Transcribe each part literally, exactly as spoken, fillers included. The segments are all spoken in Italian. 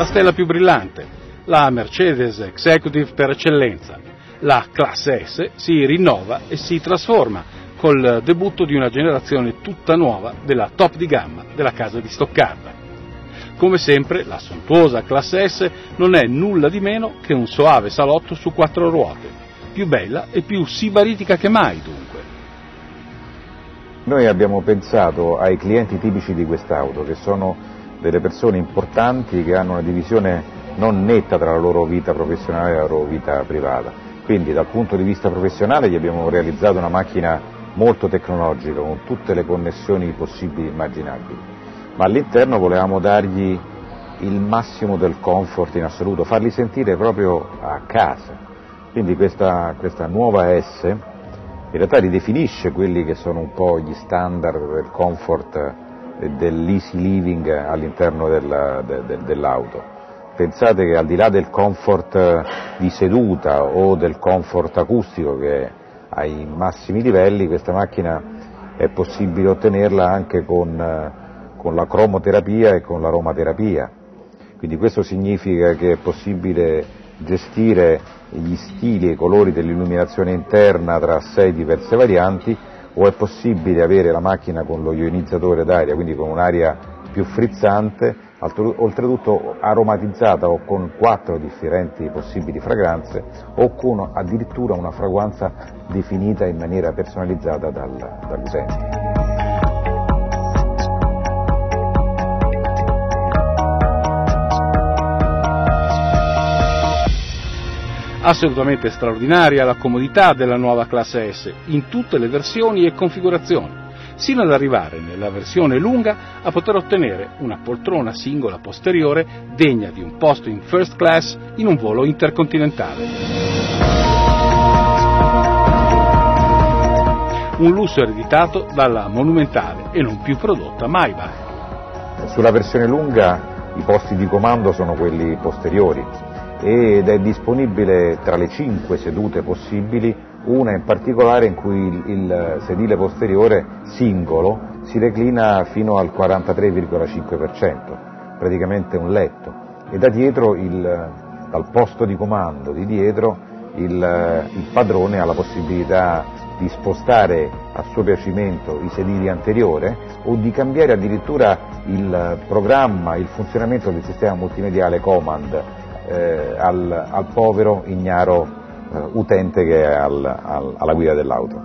la stella più brillante, la Mercedes Executive per eccellenza. La classe S si rinnova e si trasforma col debutto di una generazione tutta nuova della top di gamma della casa di Stoccarda. Come sempre, la sontuosa classe S non è nulla di meno che un soave salotto su quattro ruote, più bella e più sibaritica che mai dunque. Noi abbiamo pensato ai clienti tipici di quest'auto, che sono delle persone importanti che hanno una divisione non netta tra la loro vita professionale e la loro vita privata. Quindi dal punto di vista professionale gli abbiamo realizzato una macchina molto tecnologica, con tutte le connessioni possibili e immaginabili. Ma all'interno volevamo dargli il massimo del comfort in assoluto, farli sentire proprio a casa. Quindi questa, questa nuova S in realtà ridefinisce quelli che sono un po' gli standard del comfort e dell'easy living all'interno del, de, de, dell'auto. Pensate che al di là del comfort di seduta o del comfort acustico, che è ai massimi livelli, questa macchina è possibile ottenerla anche con con la cromoterapia e con l'aromaterapia, quindi questo significa che è possibile gestire gli stili e i colori dell'illuminazione interna tra sei diverse varianti, o è possibile avere la macchina con lo ionizzatore d'aria, quindi con un'aria più frizzante, oltretutto aromatizzata o con quattro differenti possibili fragranze, o con addirittura una fragranza definita in maniera personalizzata dal, dall'utente. Assolutamente straordinaria la comodità della nuova classe S in tutte le versioni e configurazioni, sino ad arrivare nella versione lunga a poter ottenere una poltrona singola posteriore degna di un posto in first class in un volo intercontinentale. Un lusso ereditato dalla monumentale e non più prodotta Maybach. Sulla versione lunga i posti di comando sono quelli posteriori, ed è disponibile tra le cinque sedute possibili una in particolare in cui il, il sedile posteriore singolo si reclina fino al quarantatré virgola cinque per cento, praticamente un letto, e da dietro, il, dal posto di comando di dietro, il, il padrone ha la possibilità di spostare a suo piacimento i sedili anteriore o di cambiare addirittura il programma, il funzionamento del sistema multimediale Command Eh, al, al povero, ignaro eh, utente che è al, al, alla guida dell'auto.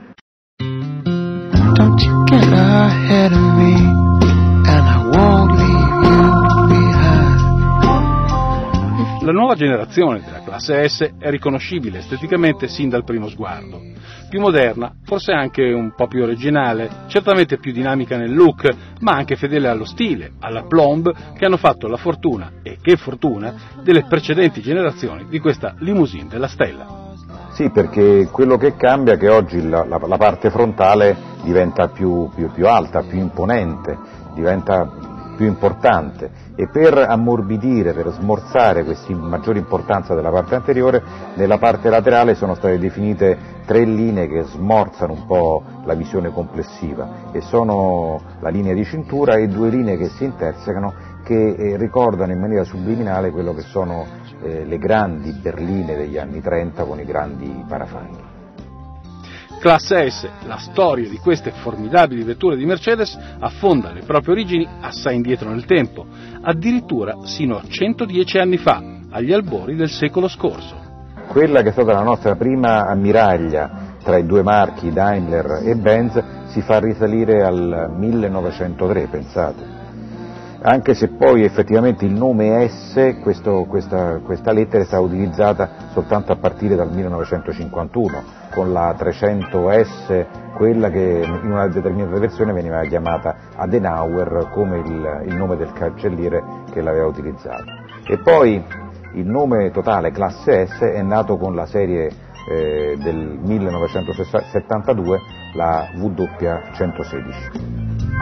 Don't you get ahead of me, and I won't leave you behind. La nuova generazione della classe S è riconoscibile esteticamente sin dal primo sguardo. Più moderna, forse anche un po' più originale, certamente più dinamica nel look, ma anche fedele allo stile, alla plomb che hanno fatto la fortuna, e che fortuna, delle precedenti generazioni di questa limousine della stella. Sì, perché quello che cambia è che oggi la, la, la parte frontale diventa più, più, più alta, più imponente, diventa più importante, e per ammorbidire, per smorzare questa maggiore importanza della parte anteriore, nella parte laterale sono state definite tre linee che smorzano un po' la visione complessiva, e sono la linea di cintura e due linee che si intersecano, che eh, ricordano in maniera subliminale quello che sono eh, le grandi berline degli anni trenta con i grandi parafanghi. Classe S, la storia di queste formidabili vetture di Mercedes affonda le proprie origini assai indietro nel tempo, addirittura sino a centodieci anni fa, agli albori del secolo scorso. Quella che è stata la nostra prima ammiraglia tra i due marchi Daimler e Benz si fa risalire al millenovecentotre, pensate. Anche se poi effettivamente il nome S, questo, questa, questa lettera è stata utilizzata soltanto a partire dal millenovecentocinquantuno, con la trecento S, quella che in una determinata versione veniva chiamata Adenauer come il, il nome del cancelliere che l'aveva utilizzato. E poi il nome totale classe S è nato con la serie eh, del millenovecentosettantadue, la W centosedici.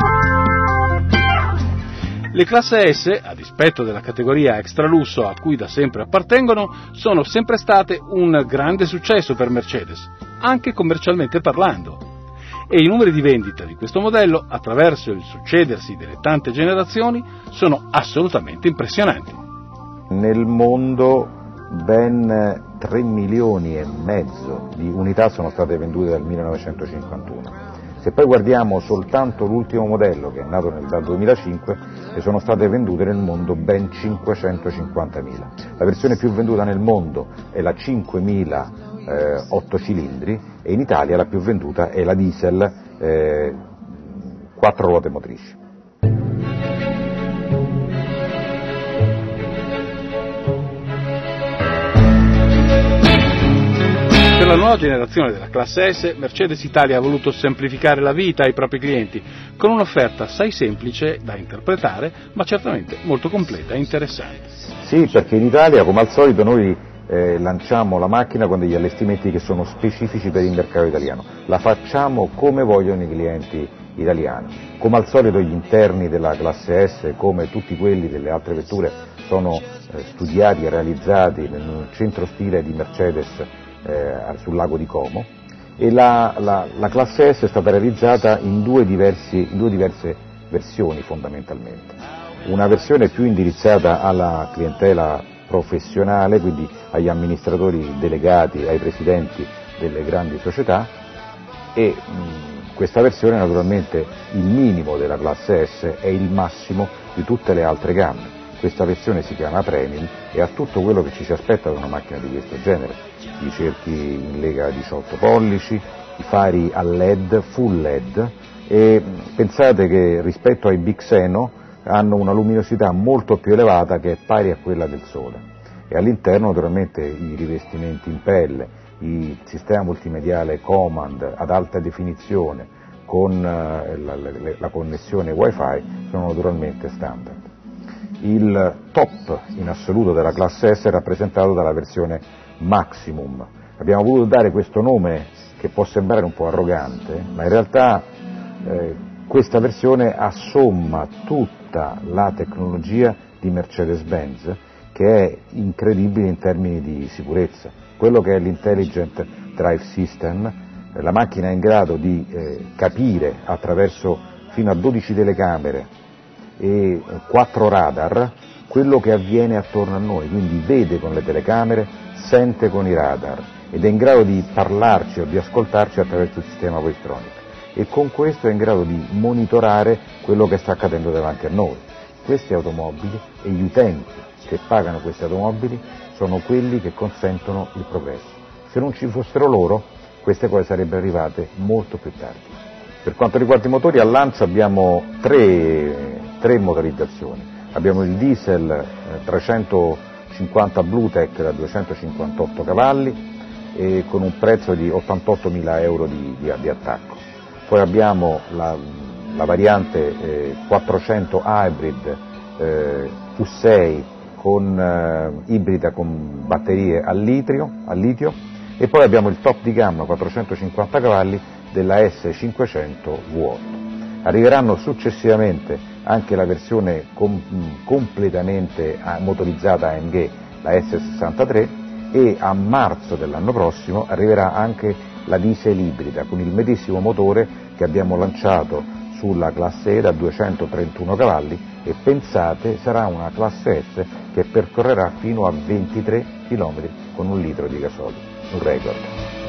Le classe S, a dispetto della categoria extralusso a cui da sempre appartengono, sono sempre state un grande successo per Mercedes, anche commercialmente parlando. E i numeri di vendita di questo modello, attraverso il succedersi delle tante generazioni, sono assolutamente impressionanti. Nel mondo ben tre milioni e mezzo di unità sono state vendute dal millenovecentocinquantuno. Se poi guardiamo soltanto l'ultimo modello, che è nato nel, dal duemilacinque, ne sono state vendute nel mondo ben cinquecentocinquantamila. La versione più venduta nel mondo è la cinquemila eh, otto cilindri, e in Italia la più venduta è la diesel eh, quattro ruote motrici. Per la nuova generazione della classe S, Mercedes Italia ha voluto semplificare la vita ai propri clienti, con un'offerta assai semplice da interpretare, ma certamente molto completa e interessante. Sì, perché in Italia, come al solito, noi eh, lanciamo la macchina con degli allestimenti che sono specifici per il mercato italiano. La facciamo come vogliono i clienti italiani. Come al solito gli interni della classe S, come tutti quelli delle altre vetture, sono eh, studiati e realizzati nel centro stile di Mercedes Eh, sul lago di Como, e la, la, la classe S è stata realizzata in due, diversi, in due diverse versioni fondamentalmente. Una versione più indirizzata alla clientela professionale, quindi agli amministratori delegati, ai presidenti delle grandi società, e mh, questa versione naturalmente il minimo della classe S è il massimo di tutte le altre gamme. Questa versione si chiama Premium e ha tutto quello che ci si aspetta da una macchina di questo genere: i cerchi in lega diciotto pollici, i fari a L E D, full L E D, e pensate che rispetto ai Bixeno hanno una luminosità molto più elevata, che è pari a quella del Sole, e all'interno naturalmente i rivestimenti in pelle, il sistema multimediale Command ad alta definizione con la, la, la connessione Wi-Fi sono naturalmente standard. Il top in assoluto della classe S è rappresentato dalla versione Maximum. Abbiamo voluto dare questo nome che può sembrare un po' arrogante, ma in realtà eh, questa versione assomma tutta la tecnologia di Mercedes-Benz, che è incredibile in termini di sicurezza. Quello che è l'Intelligent Drive System, eh, la macchina è in grado di eh, capire attraverso fino a dodici telecamere e quattro radar quello che avviene attorno a noi, quindi vede con le telecamere, sente con i radar ed è in grado di parlarci o di ascoltarci attraverso il sistema voice-tronic, e con questo è in grado di monitorare quello che sta accadendo davanti a noi. Queste automobili e gli utenti che pagano queste automobili sono quelli che consentono il progresso. Se non ci fossero loro, queste cose sarebbero arrivate molto più tardi. Per quanto riguarda i motori, al lancio abbiamo tre tre motorizzazioni. Abbiamo il diesel eh, trecentocinquanta Bluetech da duecentocinquantotto cavalli e con un prezzo di ottantottomila euro di, di, di attacco. Poi abbiamo la, la variante eh, quattrocento Hybrid eh, Q sei con eh, ibrida con batterie al litio, al litio, e poi abbiamo il top di gamma quattrocentocinquanta cavalli della S cinquecento V otto. Arriveranno successivamente anche la versione com- completamente motorizzata A M G, la S sessantatré, e a marzo dell'anno prossimo arriverà anche la diesel ibrida con il medesimo motore che abbiamo lanciato sulla classe E da duecentotrentuno cavalli, e pensate, sarà una classe S che percorrerà fino a ventitré chilometri con un litro di gasolio, un record.